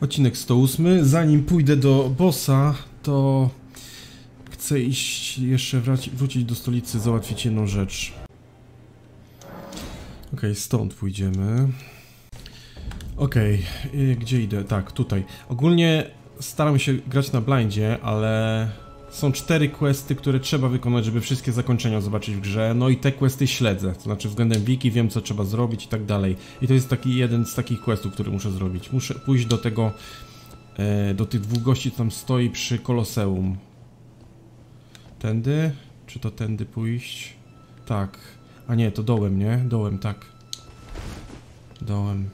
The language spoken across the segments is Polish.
Odcinek 108. Zanim pójdę do bossa, to chcę iść jeszcze wrócić do stolicy, załatwić jedną rzecz. Okej, stąd pójdziemy. Okej, gdzie idę? Tak, tutaj. Ogólnie staram się grać na blindzie, ale są 4 questy, które trzeba wykonać, żeby wszystkie zakończenia zobaczyć w grze. No i te questy śledzę, to znaczy względem wiki wiem, co trzeba zrobić i tak dalej. I to jest taki jeden z takich questów, który muszę zrobić. Muszę pójść do tego, do tych 2 gości, co tam stoi przy Koloseum. Tędy? Czy to tędy pójść? Tak. A nie, to dołem, nie? Dołem, tak. Dołem.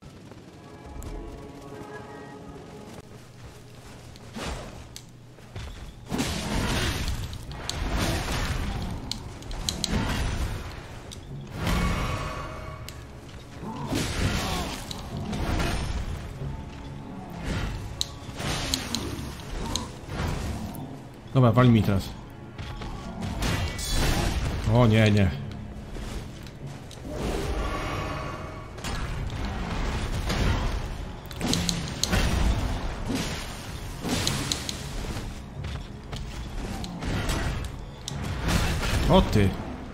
Dobra, wali mi teraz. O nie, nie. O ty.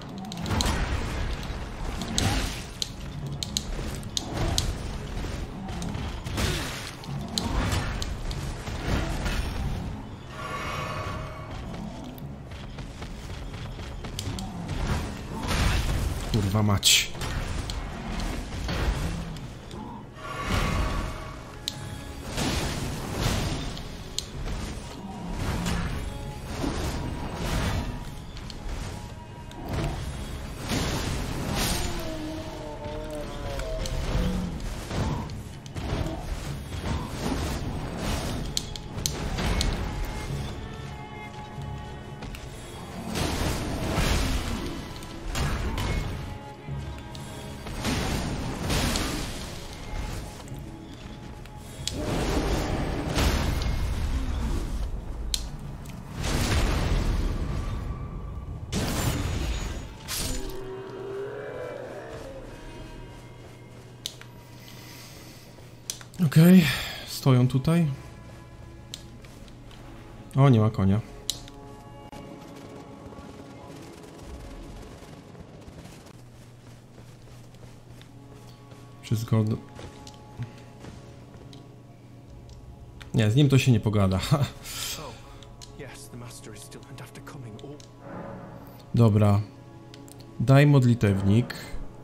Kurwa mać. Okej, stoją tutaj. O, nie ma konia. Wszystko... Nie, z nim to się nie pogada. Dobra. Daj modlitewnik.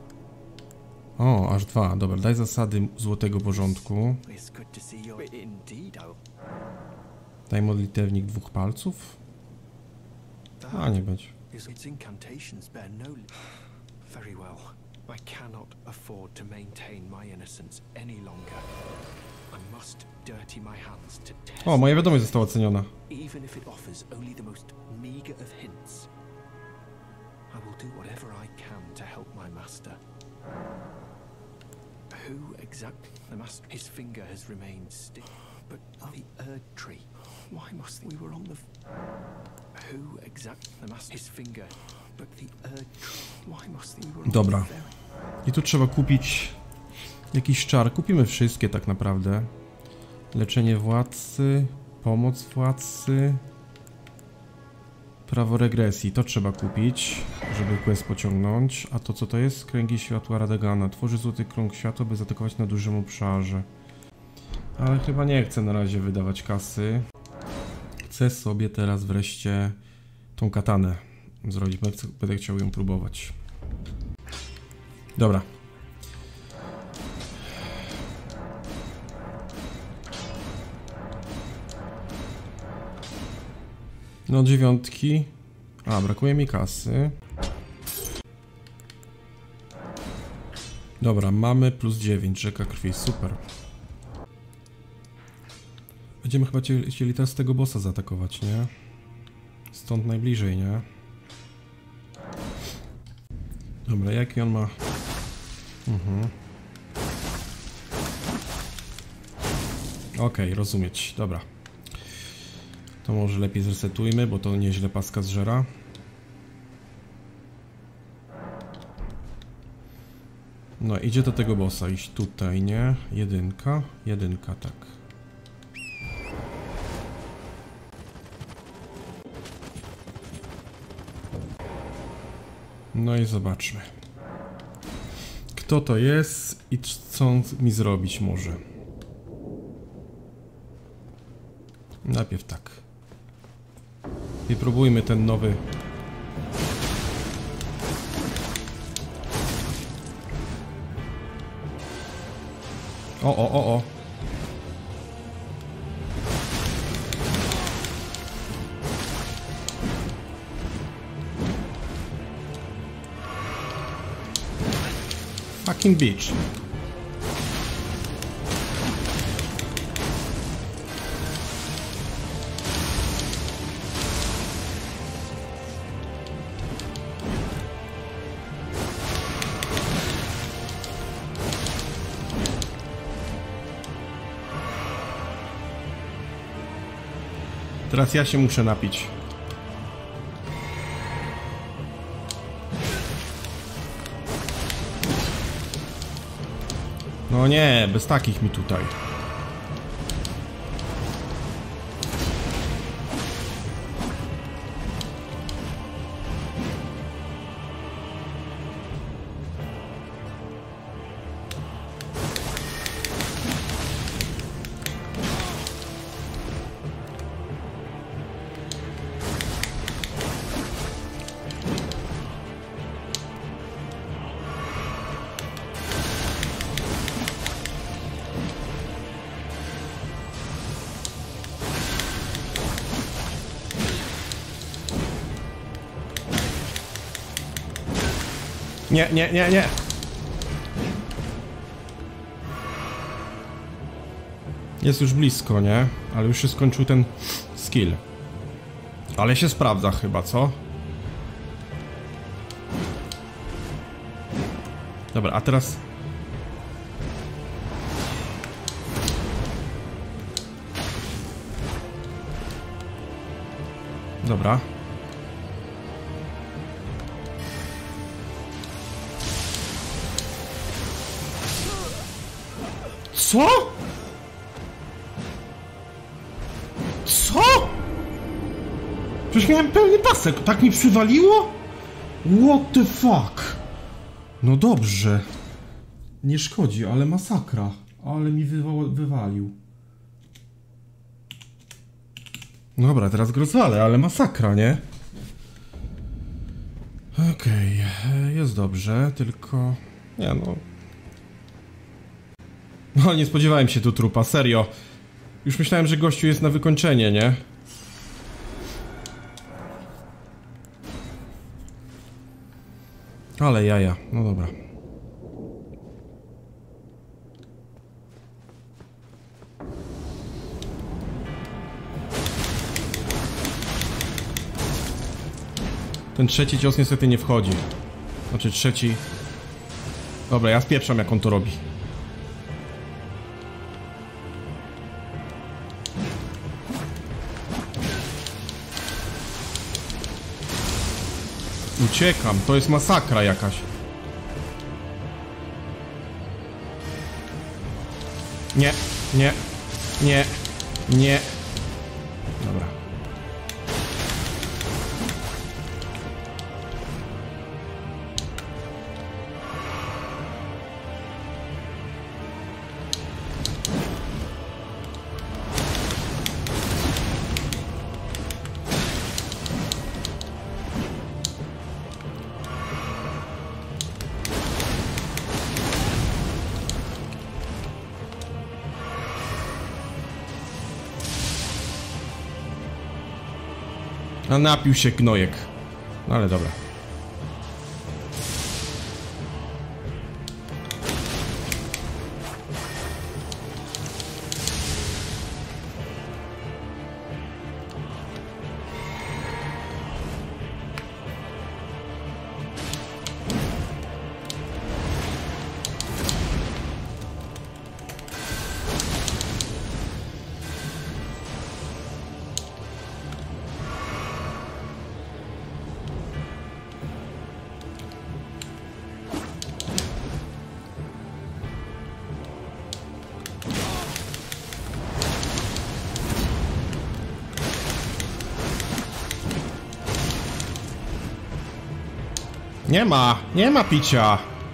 O, aż 2. Dobra, daj zasady złotego porządku. Daj modlitewnik 2 palców. A, nie będzie. O, moja wiadomość została oceniona. Who exactly the master? His finger has remained still, but the Erd tree. Why must we were on the? Who exactly the master? His finger, but the Erd tree. Why must we were? Dobra. I tu trzeba kupić jakiś czar. Kupimy wszystkie tak naprawdę. Leczenie władcy, pomoc władcy, prawo regresji. To trzeba kupić, żeby quest pociągnąć. A to co to jest? Kręgi światła Radagana. Tworzy złoty krąg światła, by zaatakować na dużym obszarze. Ale chyba nie chcę na razie wydawać kasy. Chcę sobie teraz wreszcie tą katanę zrobić. Będę chciał ją próbować. Dobra. No 9. A, brakuje mi kasy. Dobra, mamy plus 9, rzeka krwi, super. Będziemy chyba chcieli teraz tego bossa zaatakować, nie? Stąd najbliżej, nie? Dobra, jaki on ma... Okej, rozumieć, dobra. To może lepiej zresetujmy, bo to nieźle paska zżera. No, idzie do tego bossa, iść tutaj, nie? Jedynka, tak. No i zobaczmy. Kto to jest i co on mi zrobić może. Najpierw tak. I próbujmy ten nowy. O. Fucking bitch. Teraz ja się muszę napić. No nie, bez takich mi tutaj. Nie. Jest już blisko, nie? Ale już się skończył ten skill. Ale się sprawdza chyba, co? Dobra, a teraz... Dobra. Co? Co? Przecież miałem pełny pasek, tak mi przywaliło? What the fuck? No dobrze. Nie szkodzi, ale masakra. Ale mi wywalił. Dobra, teraz go rozwalę, ale masakra, nie? Okej, jest dobrze, tylko... Nie no... No, nie spodziewałem się tu trupa, serio. Już myślałem, że gościu jest na wykończenie, nie? Ale jaja, no dobra. Ten trzeci cios niestety nie wchodzi. Znaczy trzeci... Dobra, ja spieprzam, jak on to robi. Uciekam, to jest masakra jakaś. Nie. Dobra. A napił się gnojek. No ale dobra. Nie ma picia.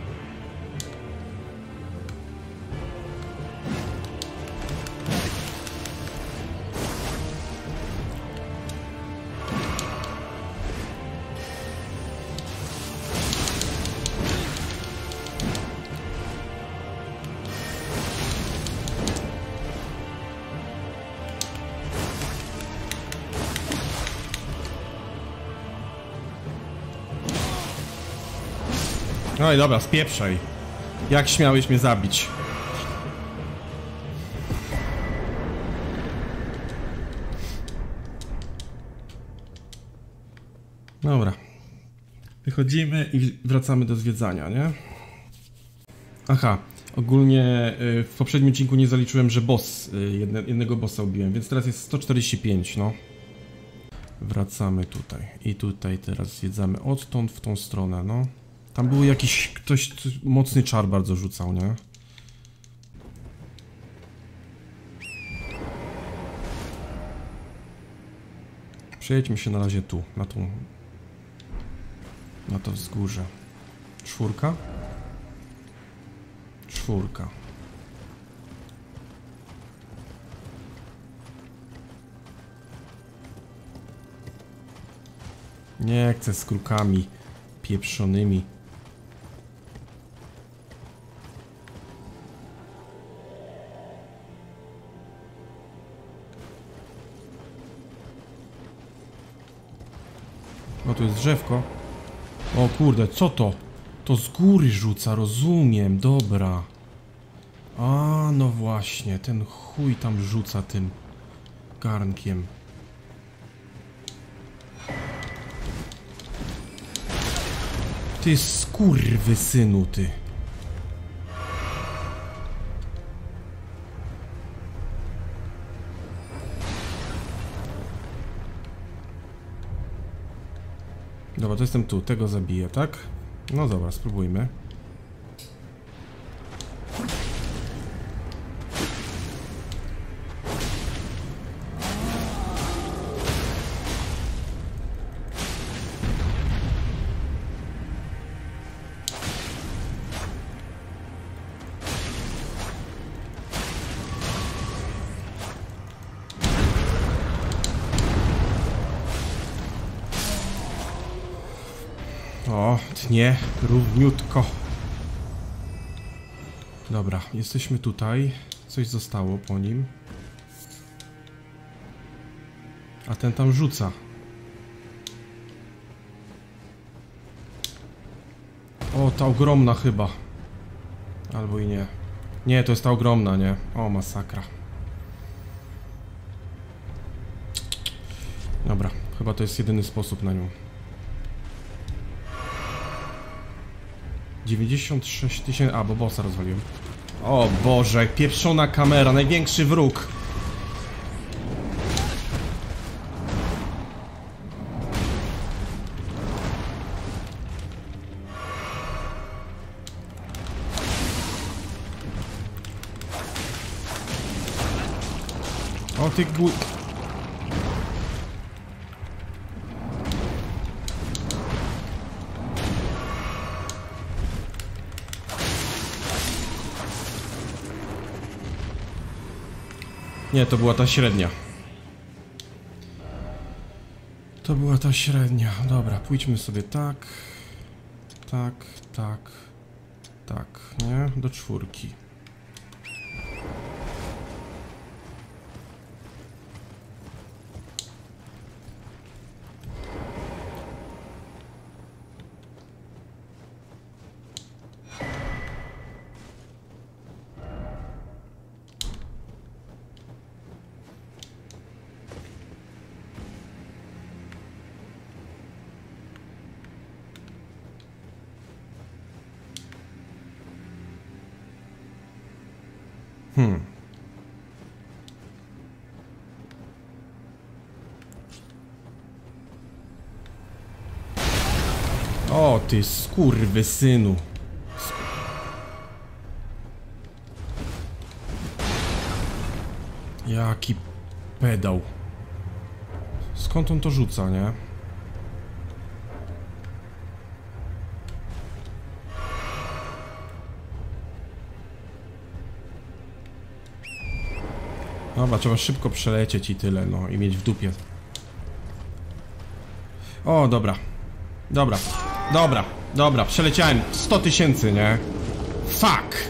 No i dobra, spieprzaj. Jak śmiałeś mnie zabić? Dobra. Wychodzimy i wracamy do zwiedzania, nie? Aha, ogólnie w poprzednim odcinku nie zaliczyłem, że jednego bossa ubiłem, więc teraz jest 145, no. Wracamy tutaj. I tutaj teraz zwiedzamy odtąd w tą stronę, no. Tam był jakiś ktoś mocny czar bardzo rzucał, nie? Przejedźmy się na razie tu, na to wzgórze. 4? 4. Nie chcę z krukami pieprzonymi. O, tu jest drzewko. O kurde, co to? To z góry rzuca, rozumiem, dobra. A, no właśnie, ten chuj tam rzuca tym garnkiem. Ty skurwysynu, ty. Dobra, to jestem tu, tego zabiję, tak? No dobra, spróbujmy. O, tnie równiutko. Dobra, jesteśmy tutaj. Coś zostało po nim. A ten tam rzuca. O, ta ogromna chyba. Albo i nie. Nie, to jest ta ogromna, nie? O, masakra. Dobra, chyba to jest jedyny sposób na nią. 96 000... A, bo bossa rozwaliłem. O Boże, pieprzona kamera, największy wróg. O ty gó... Nie, to była ta średnia. To była ta średnia. Dobra, pójdźmy sobie tak. Tak, tak. Tak, nie? Do 4. O ty skurwysynu. Jaki pedał. Skąd on to rzuca, nie? Dobra, trzeba szybko przelecieć i tyle, no i mieć w dupie. O, dobra. Dobra. Dobra. Dobra, przeleciałem 100 000, nie? Fuck!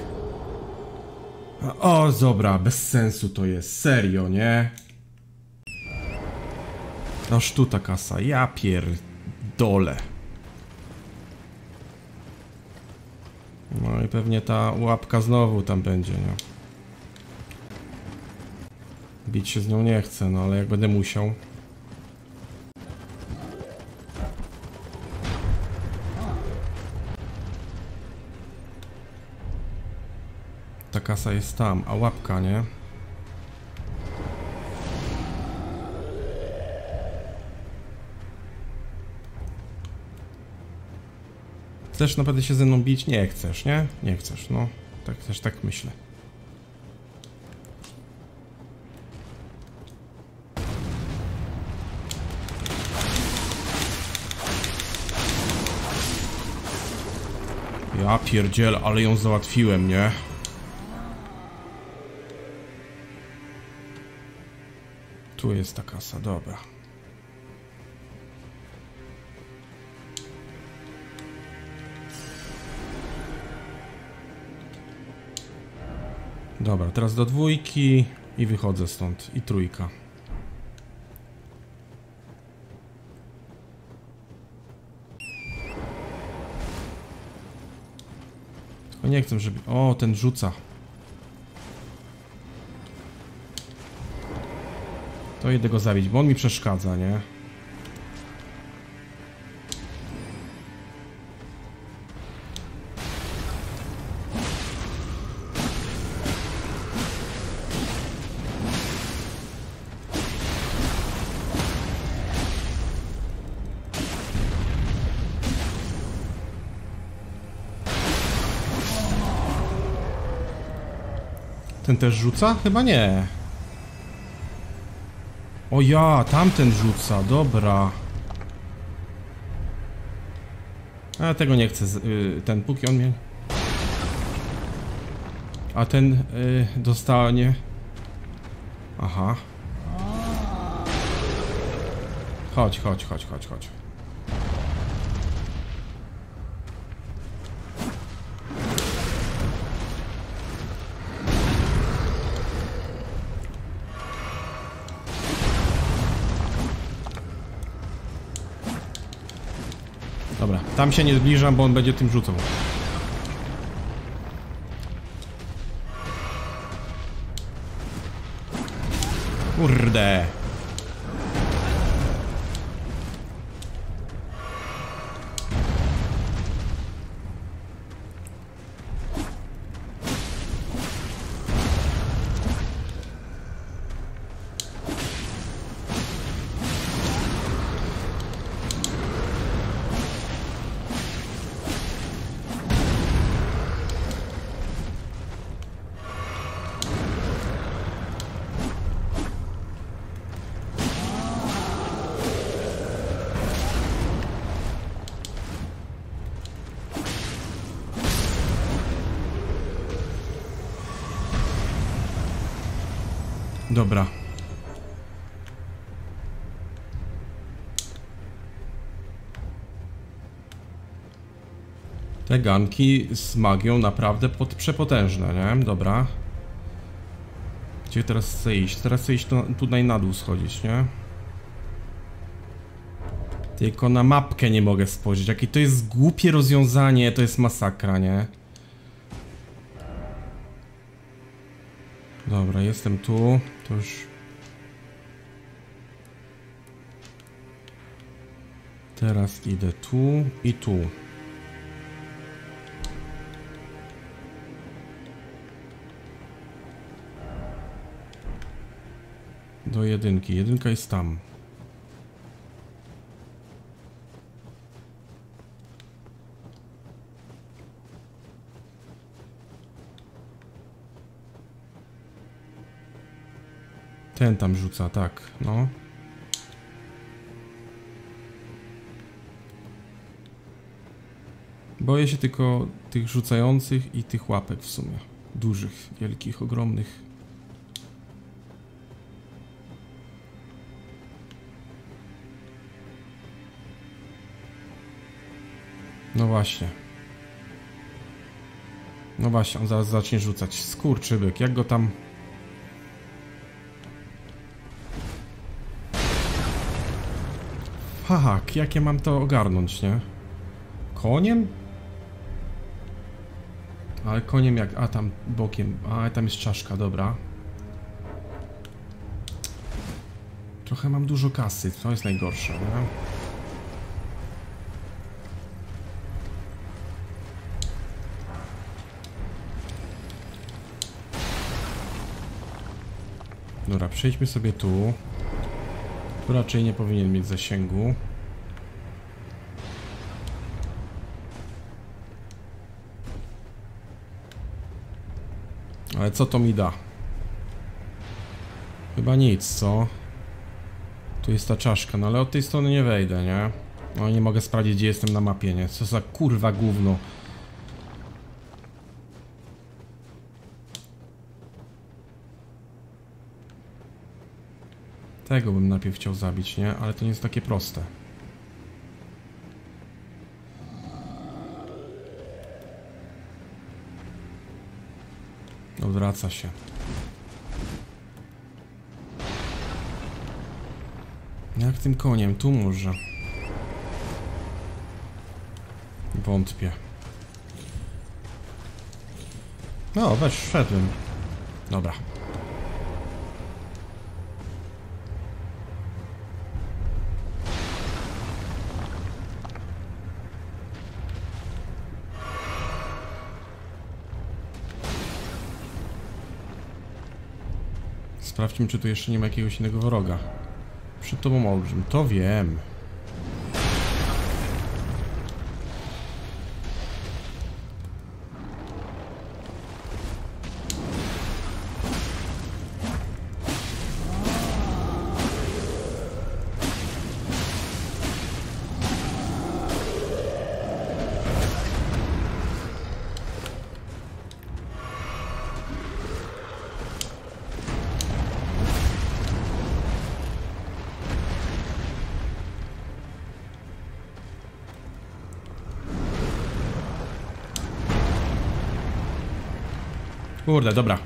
O, dobra, bez sensu to jest, serio, nie? Noż tu ta kasa, ja pierdolę. No i pewnie ta łapka znowu tam będzie, nie? Bić się z nią nie chcę, no ale jak będę musiał. Ta kasa jest tam, a łapka, nie? Chcesz naprawdę się ze mną bić? Nie chcesz, nie? Nie chcesz, no. Tak też tak myślę. Ja pierdziel, ale ją załatwiłem, nie? Tu jest ta kasa, dobra. Dobra, teraz do 2 i wychodzę stąd. I 3. Tylko nie chcę, żeby... O, ten rzuca. To idę go zabić, bo on mi przeszkadza, nie? Ten też rzuca? Chyba nie. O ja, tamten rzuca, dobra. A tego nie chcę, ten póki on mnie... A ten dostanie... Aha. Chodź, chodź, chodź, chodź, chodź. Dobra, tam się nie zbliżam, bo on będzie tym rzucał. Kurde. Dobra. Te ganki z magią naprawdę przepotężne, nie? Dobra. Gdzie teraz chcę iść? Teraz chcę iść tutaj na dół schodzić, nie? Tylko na mapkę nie mogę spojrzeć. Jakie to jest głupie rozwiązanie, to jest masakra, nie? Dobra, jestem tu. To już... Teraz idę tu i tu. Do 1. 1 jest tam. Ten tam rzuca, tak, no. Boję się tylko tych rzucających i tych łapek w sumie. Dużych, wielkich, ogromnych. No właśnie. No właśnie, on zaraz zacznie rzucać. Skurczybyk, jak go tam... Fuck, jak ja mam to ogarnąć, nie? Koniem? Ale koniem jak... A, tam bokiem. A, tam jest czaszka, dobra. Trochę mam dużo kasy, to jest najgorsze, nie? Dobra, przejdźmy sobie tu. Tu raczej nie powinien mieć zasięgu. Ale co to mi da? Chyba nic, co? Tu jest ta czaszka, no ale od tej strony nie wejdę, nie? No nie mogę sprawdzić, gdzie jestem na mapie, nie? Co za kurwa gówno. Tego bym najpierw chciał zabić, nie? Ale to nie jest takie proste. Odwraca się. Jak tym koniem? Tu może. Wątpię. No, weź, wszedłem. Dobra. Sprawdźmy, czy tu jeszcze nie ma jakiegoś innego wroga. Przed tobą olbrzym, to wiem. Kurde, dobra.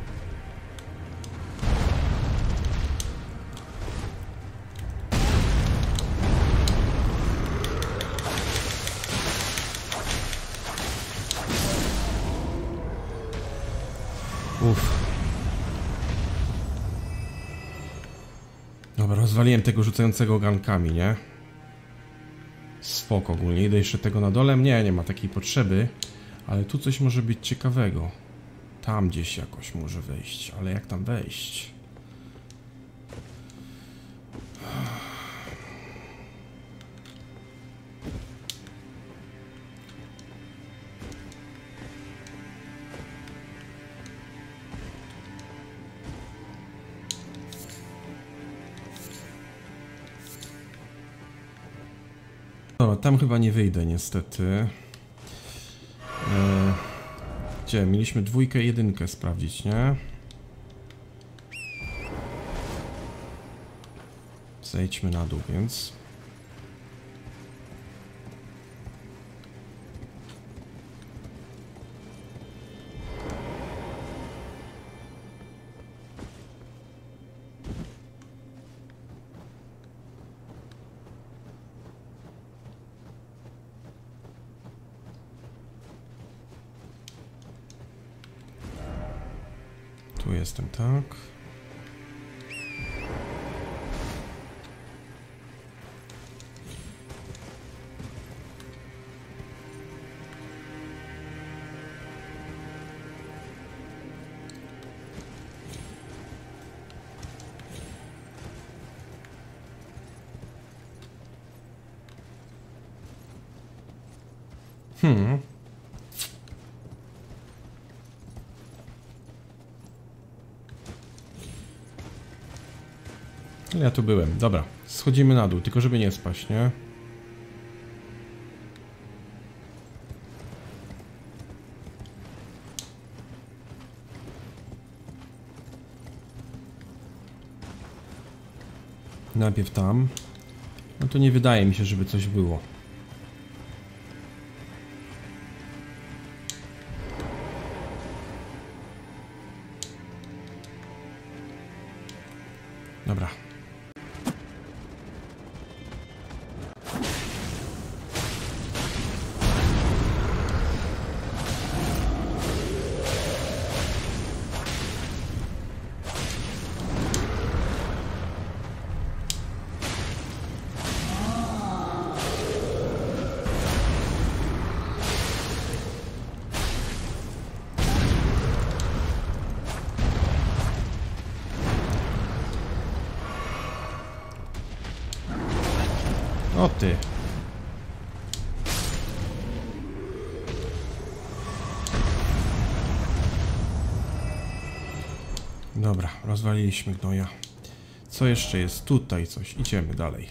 Uff. Dobra, rozwaliłem tego rzucającego gankami, nie? Spoko ogólnie. Idę jeszcze tego na dole. Nie ma takiej potrzeby. Ale tu coś może być ciekawego. Tam gdzieś jakoś może wejść, ale jak tam wejść? Dobra, tam chyba nie wyjdę niestety. Gdzie? Mieliśmy dwójkę i jedynkę sprawdzić, nie? Zejdźmy na dół, więc... Tu jestem, tak. Ja tu byłem. Dobra, schodzimy na dół, tylko żeby nie spaść, nie? Najpierw tam. No to nie wydaje mi się, żeby coś było. Dobra. O ty. Dobra, rozwaliliśmy gnoja. Co jeszcze jest? Tutaj coś. Idziemy dalej.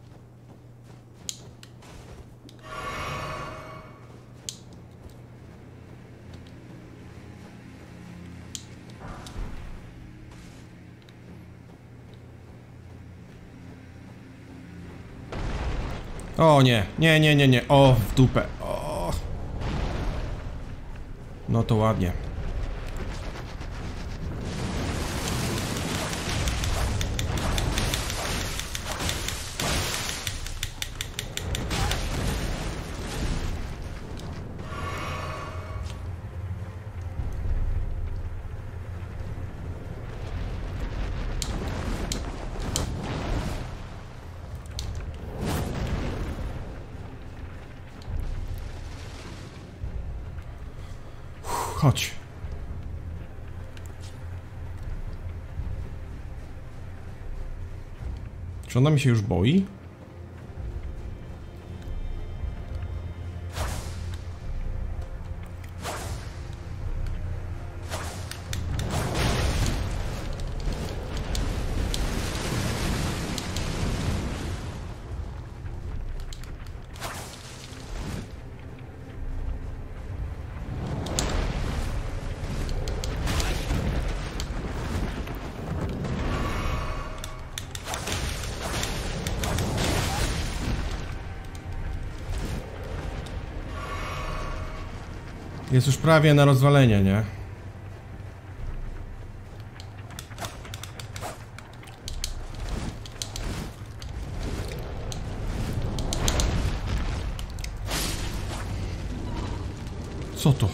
O nie, nie. O, w dupę. O. No to ładnie. Chodź. Czy ona mi się już boi? Jest już prawie na rozwalenie, nie? Co to?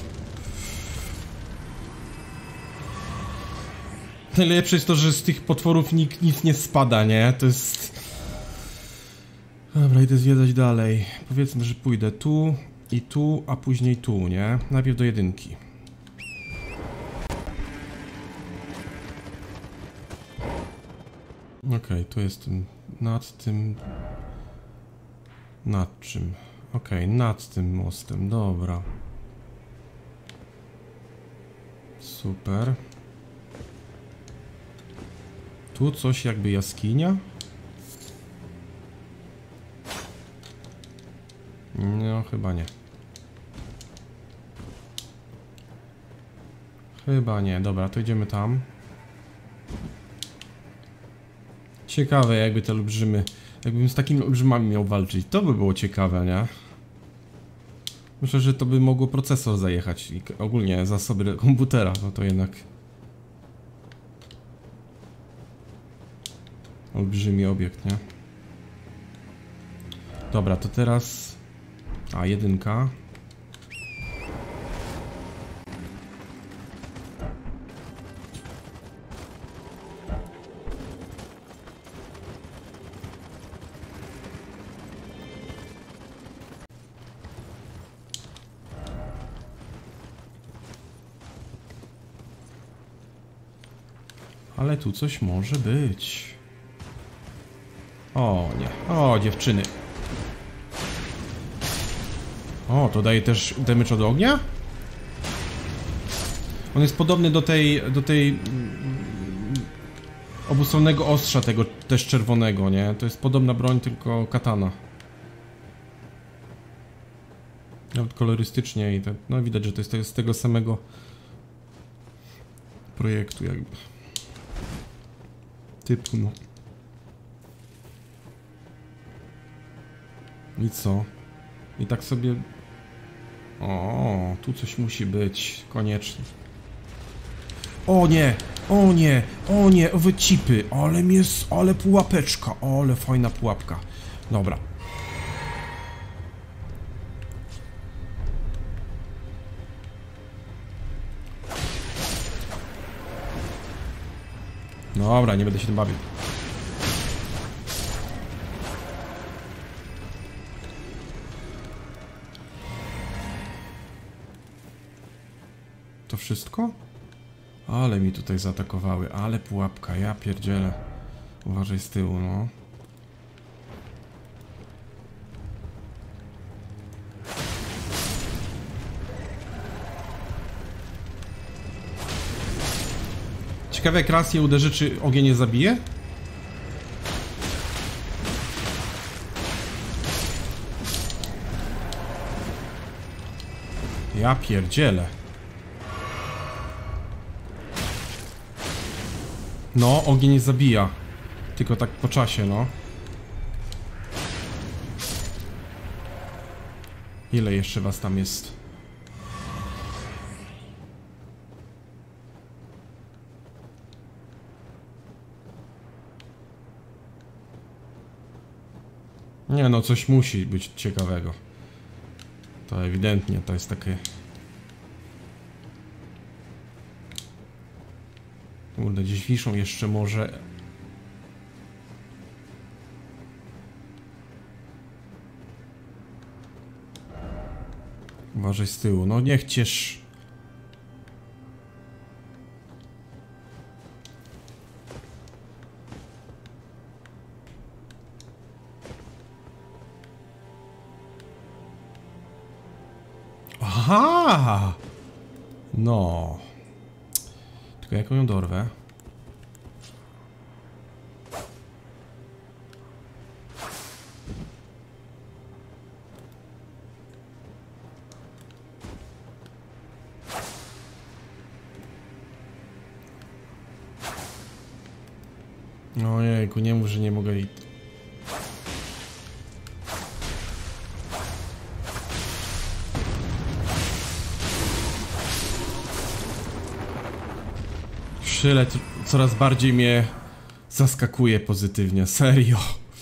Najlepsze jest to, że z tych potworów nic nie spada, nie? To jest... Dobra, idę zwiedzać dalej. Powiedzmy, że pójdę tu i tu, a później tu, nie? Najpierw do jedynki. Okej, tu jestem nad tym... Nad czym? Okej, nad tym mostem, dobra. Super. Tu coś jakby jaskinia? No, chyba nie. Chyba nie. Dobra, to idziemy tam. Ciekawe, jakby te olbrzymy... Jakbym z takimi olbrzymami miał walczyć. To by było ciekawe, nie? Myślę, że to by mogło procesor zajechać i ogólnie zasoby komputera, no to jednak... Olbrzymi obiekt, nie? Dobra, to teraz... A, jedynka. Ale tu coś może być. O nie, o dziewczyny. O, to daje też damage od ognia? On jest podobny do tej obustronnego ostrza, tego też czerwonego, nie? To jest podobna broń, tylko katana. Nawet kolorystycznie i tak, no widać, że to jest z tego samego projektu jakby. Typu, no. I co? I tak sobie... O, tu coś musi być, koniecznie. O nie! O nie! O nie! Owe cipy! Ale ale pułapeczka! Ale fajna pułapka. Dobra. Dobra, nie będę się tym bawił. To wszystko? Ale mi tutaj zaatakowały, ale pułapka, ja pierdzielę. Uważaj z tyłu, no. Ciekawe, jak raz je uderzy, czy ogień nie zabije? Ja pierdzielę. No, ogień nie zabija. Tylko tak po czasie, no. Ile jeszcze was tam jest? Nie no, coś musi być ciekawego. To ewidentnie, to jest takie... Kurde, gdzieś wiszą jeszcze może... Uważaj z tyłu, no niech ciesz... Aha! No... Tylko jaką ją dorwę? Ojejku, nie mów, że nie mogę jej... Sztylet coraz bardziej mnie zaskakuje pozytywnie, serio.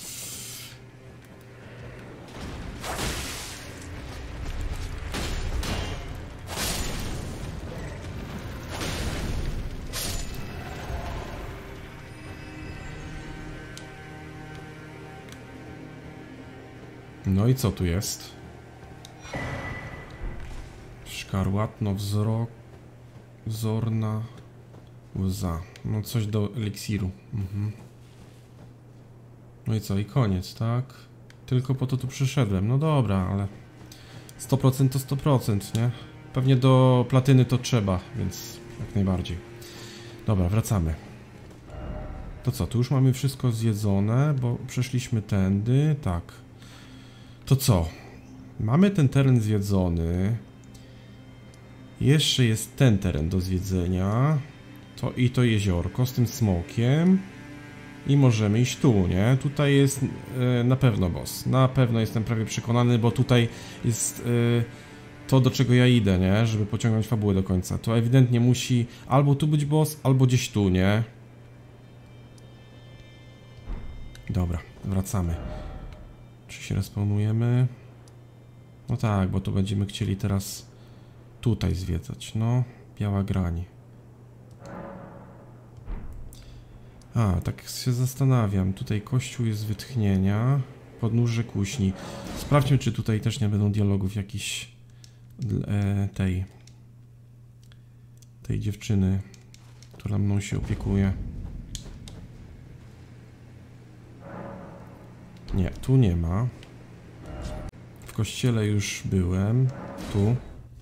No i co tu jest? Szkarłatno wzrok... Wzorna... Łza. No coś do eliksiru. No i co? I koniec, tak? Tylko po to tu przyszedłem. No dobra, ale... 100% to 100%, nie? Pewnie do platyny to trzeba, więc jak najbardziej. Dobra, wracamy. To co? Tu już mamy wszystko zjedzone, bo przeszliśmy tędy. Tak. To co? Mamy ten teren zjedzony. Jeszcze jest ten teren do zwiedzenia. To jeziorko z tym smokiem. I możemy iść tu, nie? Tutaj jest na pewno boss. Na pewno jestem prawie przekonany, bo tutaj jest to, do czego ja idę, nie? Żeby pociągnąć fabułę do końca. To ewidentnie musi albo tu być boss, albo gdzieś tu, nie? Dobra, wracamy. Czy się respawnujemy? No tak, bo to będziemy chcieli teraz tutaj zwiedzać. No, biała grań. A, tak się zastanawiam. Tutaj kościół jest wytchnienia. Podnóże kuźni. Sprawdźmy, czy tutaj też nie będą dialogów jakiś tej dziewczyny, która mną się opiekuje. Nie, tu nie ma. W kościele już byłem. Tu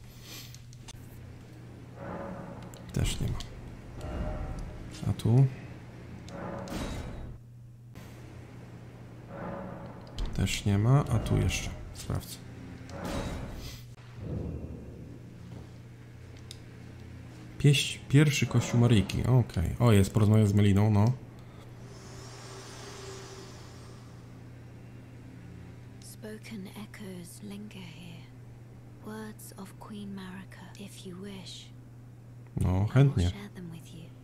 też nie ma. A tu też nie ma, a tu jeszcze. Sprawdzę. Pierwszy kościół Maryjki. Okej. O, jest, porozmawiam z Meliną, no. Spoken echoes linger here. Words of Queen Marika, if you wish. No, I will chętnie. share them with you.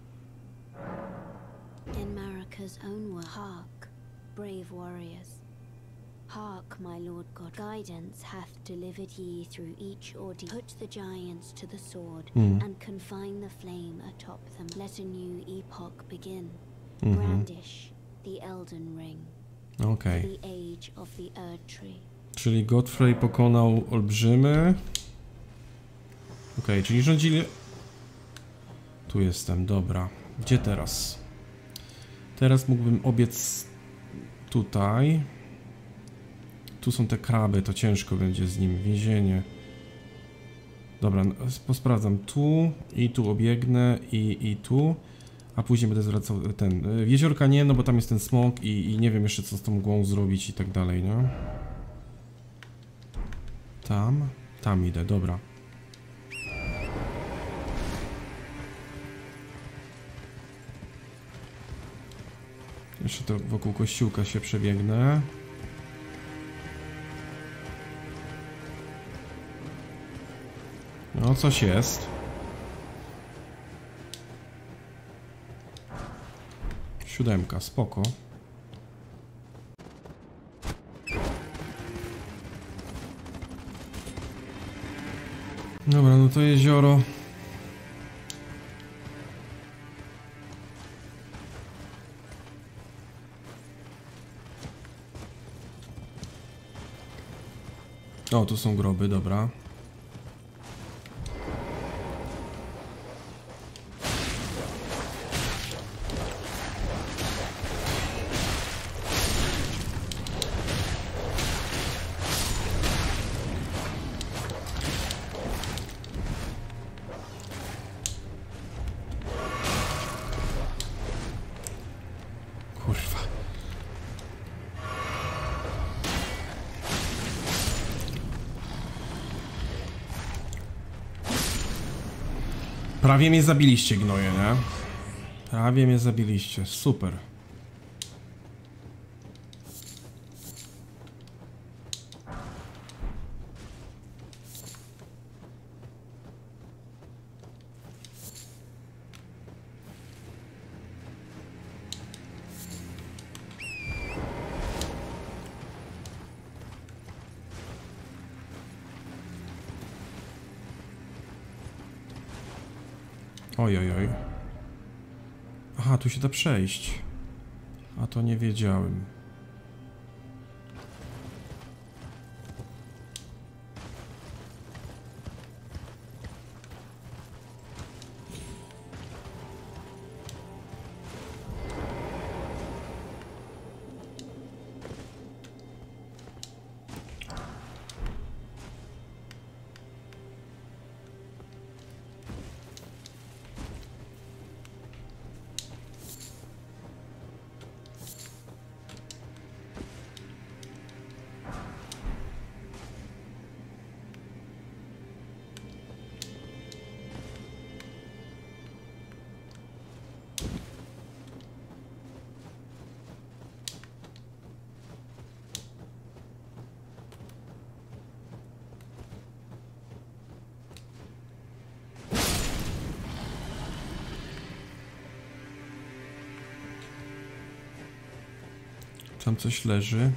In Marika's own word, hark, brave warriors. Hark, my Lord God. Guidance hath delivered ye through each ordeal. Put the giants to the sword and confine the flame atop them. Let a new epoch begin. Brandish the Elden Ring. Okej. The age of the Erd Tree. Czyli Godfrey pokonał olbrzymy. Okej, czyli rządzili... Tu jestem, dobra. Gdzie teraz? Teraz mógłbym obiec tutaj. Tu są te kraby, to ciężko będzie z nim. Więzienie. Dobra, posprawdzam tu i tu obiegnę i tu. A później będę zwracał ten... Jeziorka nie, no bo tam jest ten smok i nie wiem jeszcze co z tą mgłą zrobić i tak dalej, no. Tam idę, dobra. Jeszcze to wokół kościółka się przebiegnę. No, coś jest. Siódemka, spoko. Dobra, no to jezioro. O, tu są groby, dobra. Kurwa. Prawie mnie zabiliście, gnoje, nie? Prawie mnie zabiliście, super. Oj, oj, oj. Aha, tu się da przejść. A to nie wiedziałem. Tam coś leży.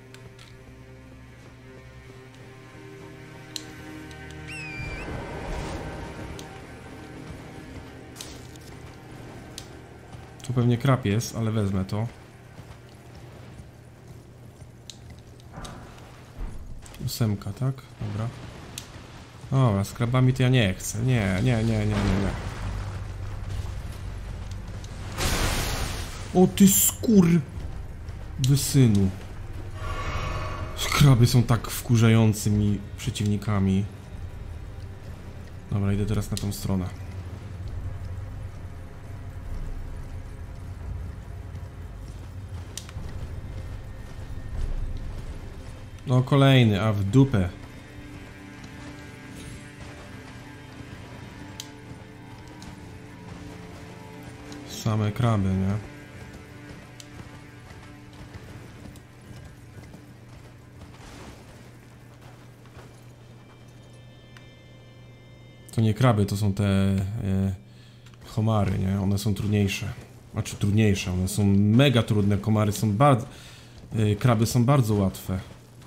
Tu pewnie krab jest, ale wezmę to. 8, tak? Dobra. Dobra, z krabami to ja nie chcę. Nie. O ty skur... Wysynu. Kraby są tak wkurzającymi przeciwnikami. Dobra, idę teraz na tą stronę. No kolejny, a w dupę. Same kraby, nie? To nie kraby, to są te komary, nie? One są trudniejsze. Znaczy trudniejsze, one są mega trudne. Komary są bardzo... kraby są bardzo łatwe.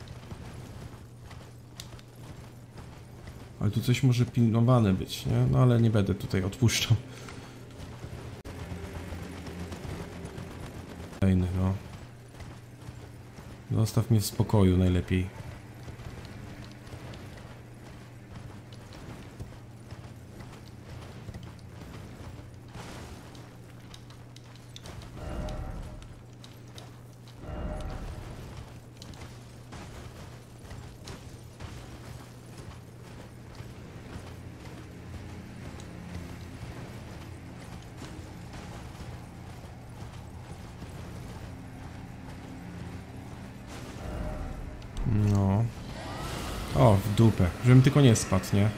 Ale tu coś może pilnowane być, nie? No ale nie będę tutaj, odpuszczał. Kolejny, no. Zostaw mnie w spokoju najlepiej. No. O, w dupę. Żebym tylko nie spadł, nie?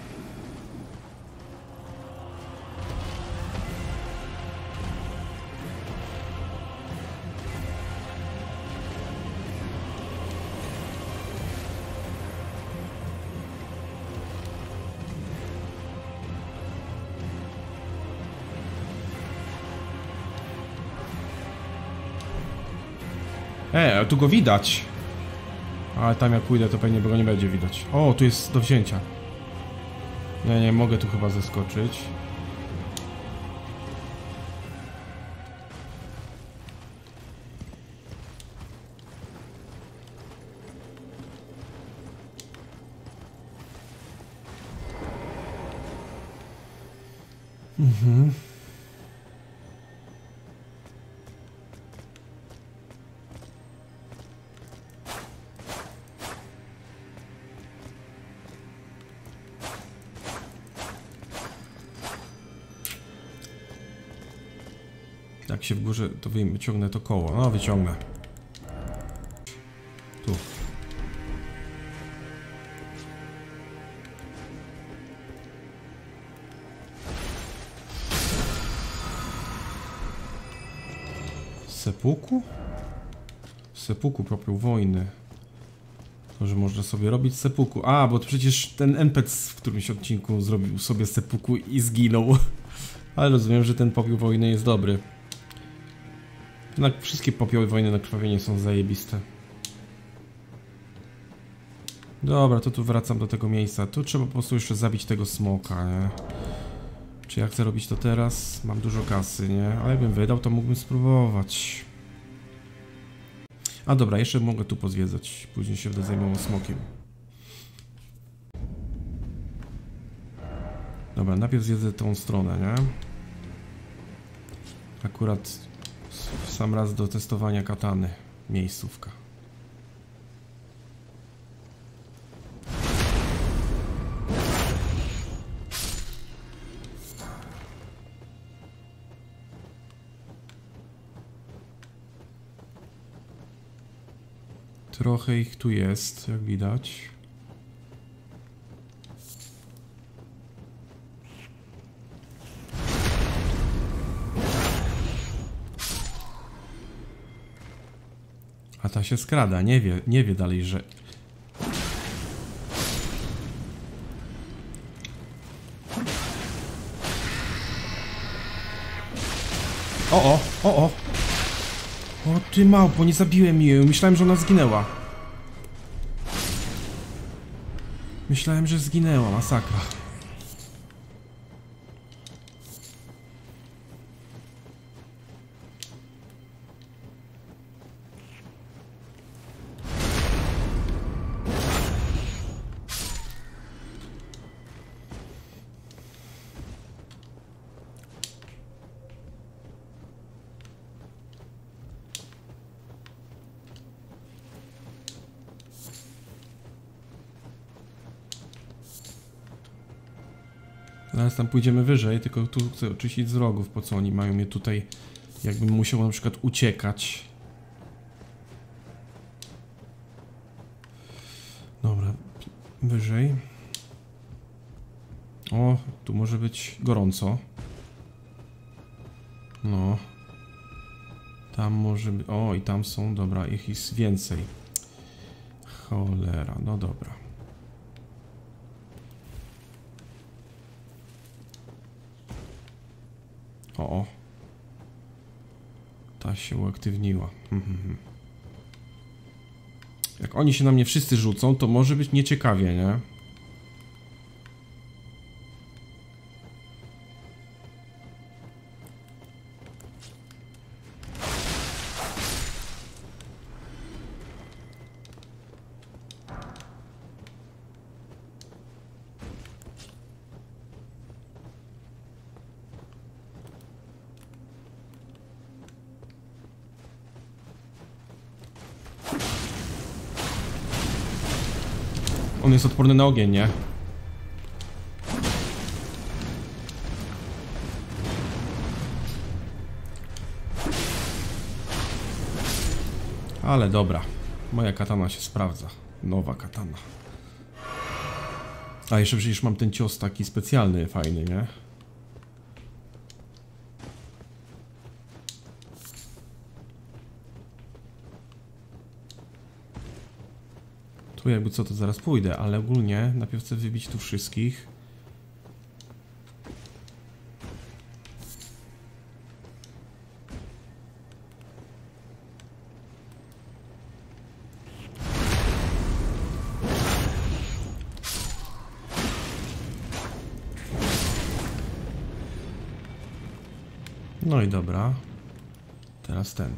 Tu go widać. Ale tam jak pójdę, to pewnie go nie będzie widać. O, tu jest do wzięcia. Nie mogę tu chyba zeskoczyć. Jak się w górze, to wyciągnę to koło. No, wyciągnę. Tu. Sepuku? Sepuku, popiół wojny. To, że można sobie robić sepuku. A, bo to przecież ten NPC w którymś odcinku zrobił sobie sepuku i zginął. Ale rozumiem, że ten popiół wojny jest dobry. Jednak wszystkie popioły wojny na krwawienie są zajebiste. Dobra, to tu wracam do tego miejsca. Tu trzeba po prostu jeszcze zabić tego smoka, nie? Czy ja chcę robić to teraz? Mam dużo kasy, nie? Ale jakbym wydał, to mógłbym spróbować. A dobra, jeszcze mogę tu pozwiedzać. Później się będę zajmował smokiem. Dobra, najpierw zjedzę tą stronę, nie? Akurat w sam raz do testowania katany. Miejscówka. Trochę ich tu jest, jak widać. A ta się skrada, nie wie dalej, że... O! O ty małpo, nie zabiłem jej. Myślałem, że ona zginęła. Myślałem, że zginęła, masakra. Zaraz tam pójdziemy wyżej, tylko tu chcę oczyścić z rogów, po co oni mają mnie tutaj, jakbym musiał na przykład uciekać. Dobra, wyżej. O, tu może być gorąco. No. Tam może być... O, i tam są, dobra, ich jest więcej. Cholera, no dobra. O. Ta się uaktywniła. Jak oni się na mnie wszyscy rzucą, to może być nieciekawie, nie? On jest odporny na ogień, nie? Ale dobra. Moja katana się sprawdza. Nowa katana. A jeszcze przecież mam ten cios taki specjalny, fajny, nie? Tu jakby co, to zaraz pójdę, ale ogólnie najpierw chcę wybić tu wszystkich. No i dobra. Teraz ten.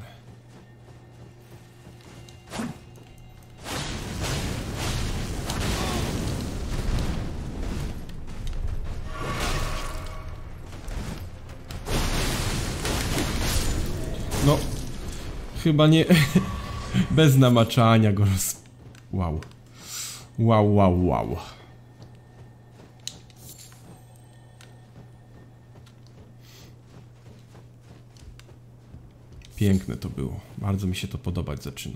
No, chyba nie... Bez namaczania go Wow. Wow, wow, wow. Piękne to było. Bardzo mi się to podobać zaczyna.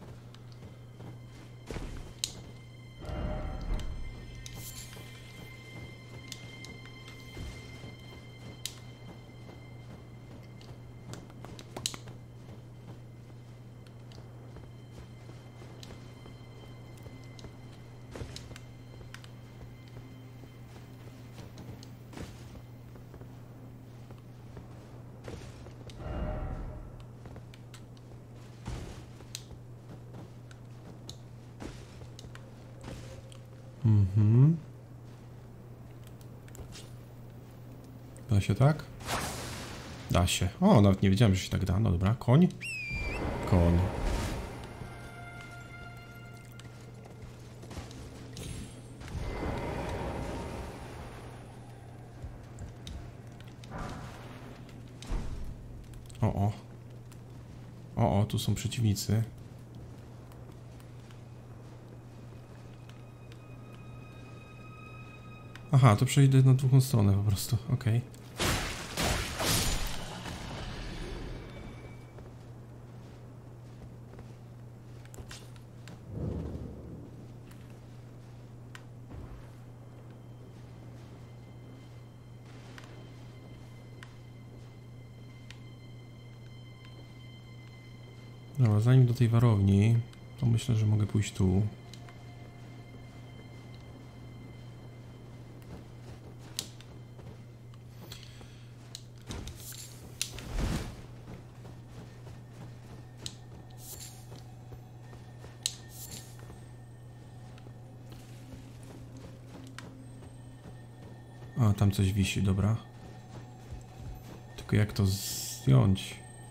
Da się tak? Da się. O, nawet nie wiedziałem, że się tak da. No dobra, koń. Koń. O. O, tu są przeciwnicy. Aha, to przejdę na drugą stronę po prostu, okej. Dobra, zanim do tej warowni, to myślę, że mogę pójść tu. A, tam coś wisi, dobra. Tylko jak to zdjąć?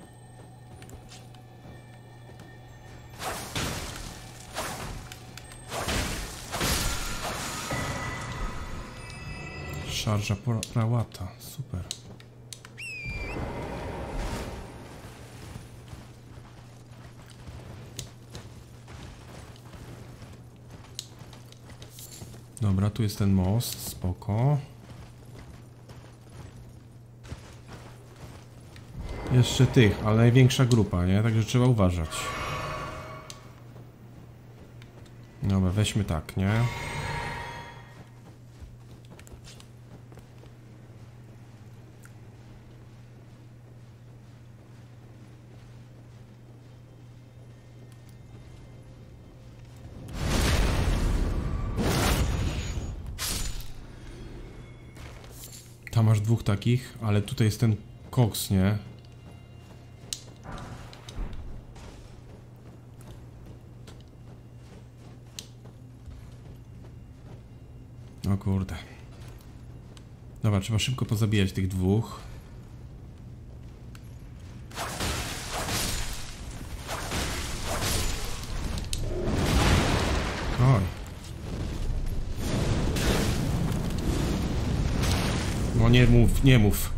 Szarża prałata, super. Dobra, tu jest ten most, spoko. Jeszcze tych, ale największa grupa, nie? Także trzeba uważać. Dobra, weźmy tak, nie? Tam masz dwóch takich, ale tutaj jest ten koks, nie? O kurde. Dobra, trzeba szybko pozabijać tych dwóch. Oj. No nie mów, nie mów.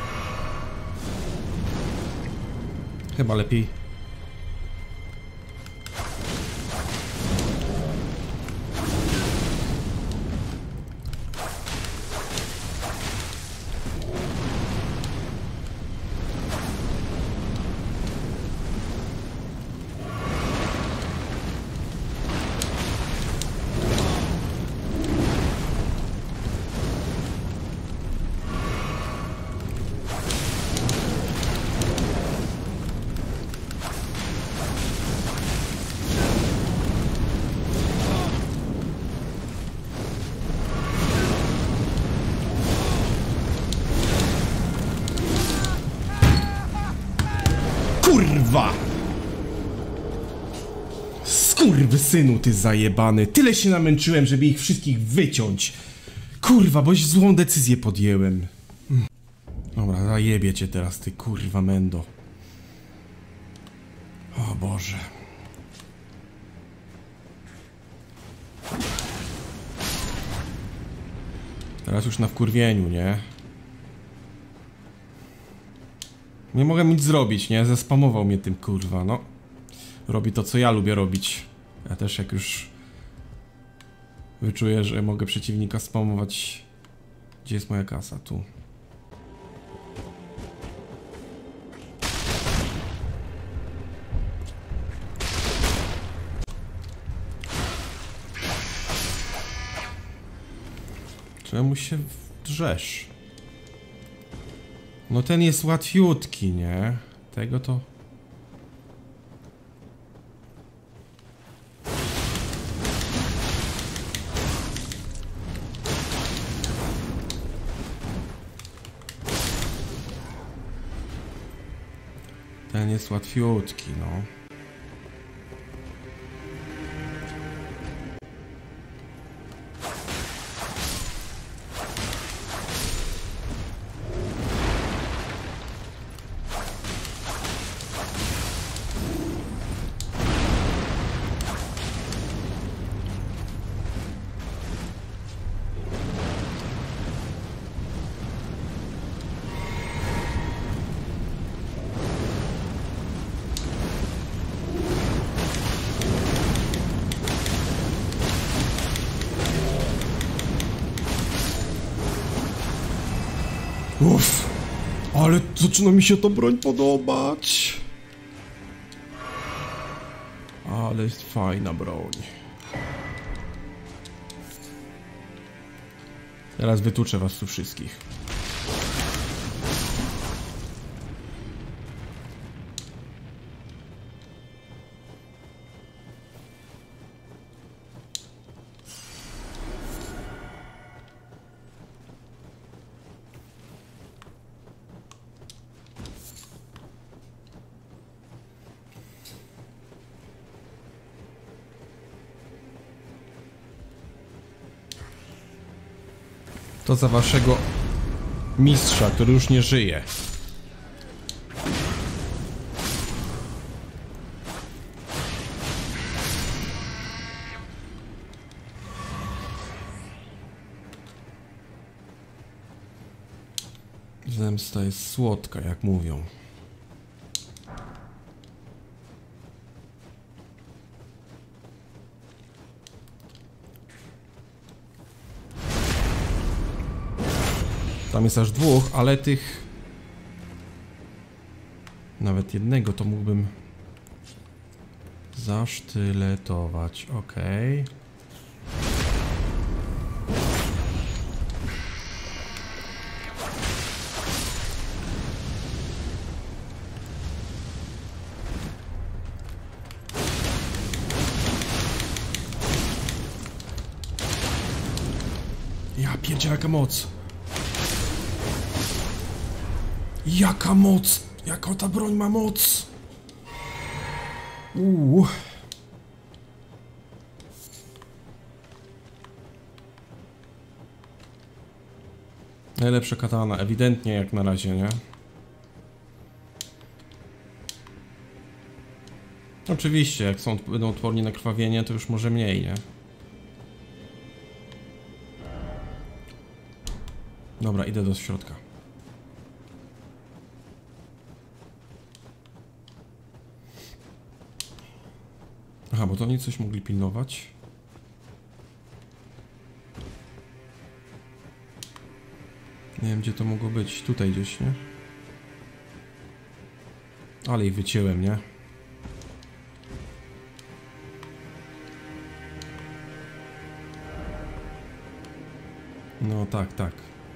Chyba lepiej. Kurwa! Skurwysynu, ty zajebany. Tyle się namęczyłem, żeby ich wszystkich wyciąć. Kurwa, boś złą decyzję podjęłem. Dobra, zajebie cię teraz, ty kurwa mendo. O Boże. Teraz już na wkurwieniu, nie? Nie mogę nic zrobić, nie? Zespamował mnie tym, kurwa, no. Robi to, co ja lubię robić. Ja też jak już wyczuję, że mogę przeciwnika spamować. Gdzie jest moja kasa? Tu. Czemu się drzesz? No ten jest łatwiutki, nie? Tego to... Ten jest łatwiutki, no. Uff, ale zaczyna mi się ta broń podobać. Ale jest fajna broń. Teraz wytłuczę was tu wszystkich. To za waszego mistrza, który już nie żyje. Zemsta jest słodka, jak mówią. Tam jest aż dwóch, ale tych... Nawet jednego to mógłbym... zasztyletować, okej. Ja pierdzielę, jaka moc. Jaka moc! Jaka ta broń ma moc! Najlepsza katana, ewidentnie jak na razie, nie? Oczywiście, jak będą odporni na krwawienie, to już może mniej, nie? Dobra, idę do środka. Aha, bo to oni coś mogli pilnować. Nie wiem, gdzie to mogło być. Tutaj gdzieś, nie? Ale ich wycięłem, nie? No tak, tak.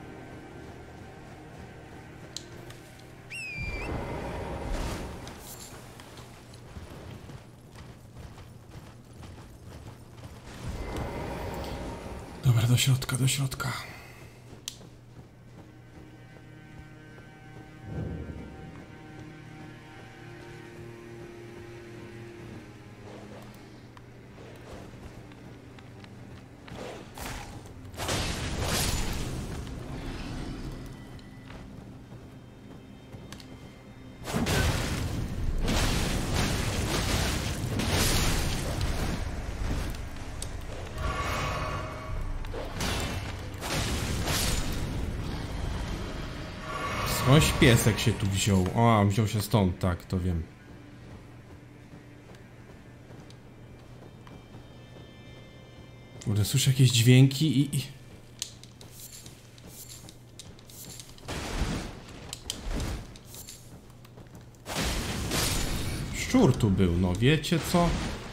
Dobra, do środka, do środka. Skądś piesek się tu wziął. O, wziął się stąd, tak, to wiem. Kurde, słyszę jakieś dźwięki i... Szczur tu był, no wiecie co?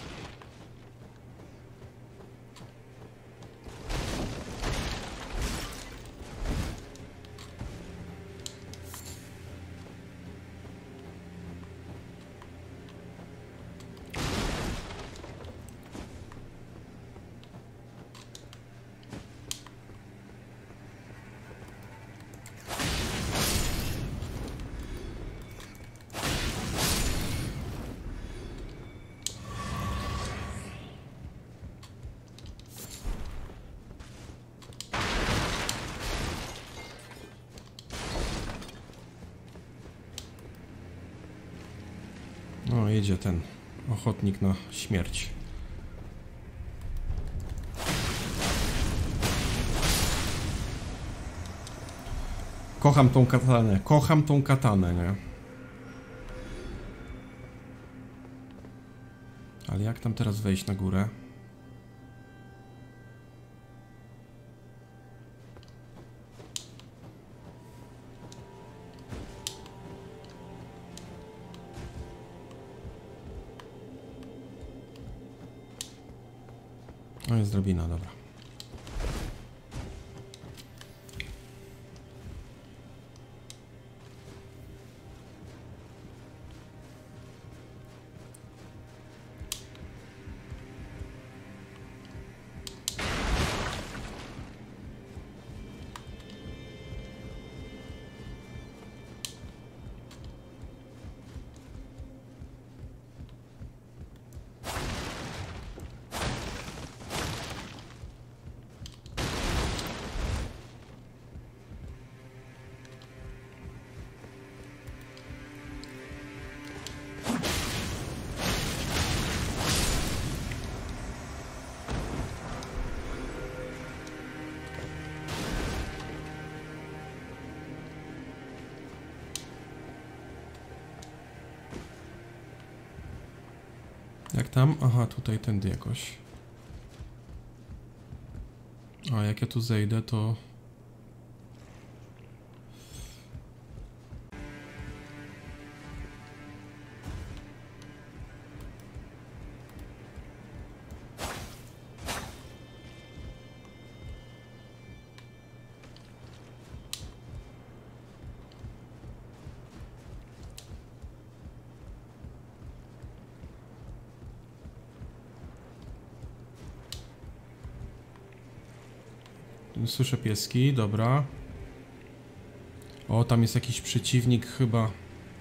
O, jedzie ten ochotnik na śmierć. Kocham tą katanę, nie? Ale jak tam teraz wejść na górę? No jest drabina, dobra. Jak tam? Aha, tutaj tędy jakoś. A jak ja tu zejdę, to... Słyszę pieski, dobra. O, tam jest jakiś przeciwnik chyba.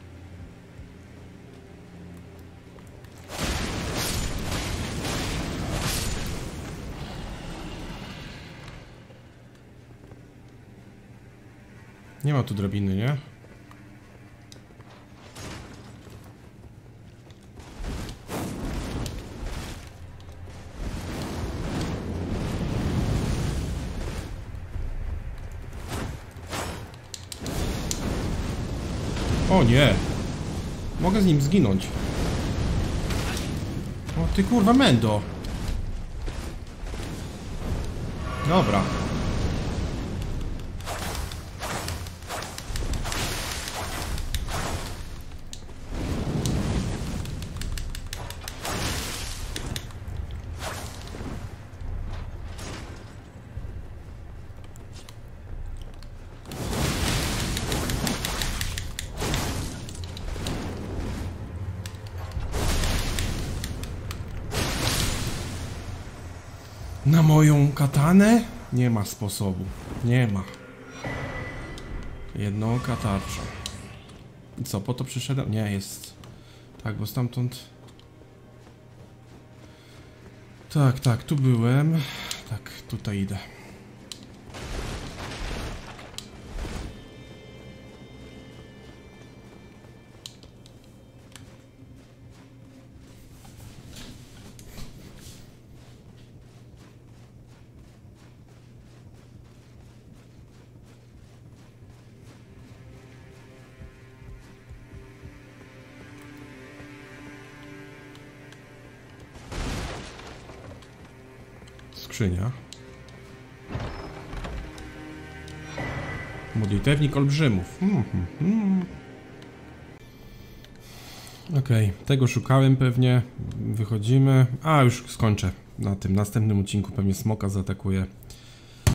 Nie ma tu drabiny, nie? O nie! Mogę z nim zginąć. O ty kurwa mendo! Dobra. Na moją katanę? Nie ma sposobu. Nie ma. Jednooka tarcza. I co, po to przyszedłem? Nie, jest... Tak, bo stamtąd... Tak, tu byłem. Tak, tutaj idę. Skrzynia. Modlitewnik olbrzymów. Okej, tego szukałem pewnie. Wychodzimy. A, już skończę. Na tym następnym odcinku pewnie smoka zaatakuje.